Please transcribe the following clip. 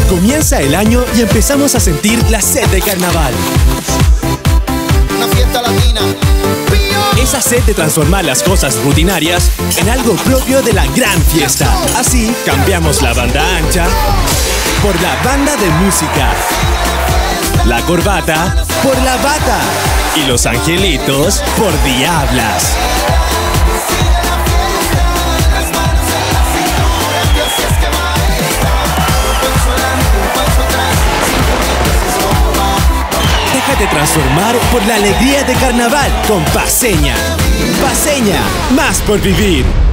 Comienza el año y empezamos a sentir la sed de carnaval. Una fiesta latina. Esa sed de transformar las cosas rutinarias en algo propio de la gran fiesta. Así, cambiamos la banda ancha por la banda de música, la corbata por la bata y los angelitos por diablas. Déjate transformar por la alegría de carnaval con Paceña. Paceña, más por vivir.